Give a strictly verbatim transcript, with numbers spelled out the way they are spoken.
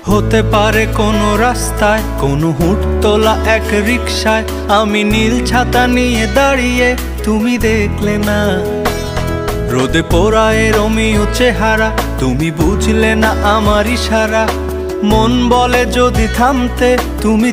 হতে পারে কোনো রাস্তায়, কোনো হুট তোলা এক রিকশায় আমি নীল ছাতা নিয়ে দাঁড়িয়ে, তুমি দেখলে না। রোদে পোড়ায় রোমিও চেহারা, তুমি বুঝলে না আমার ইশারা। মন বলে যদি থামতে, তুমি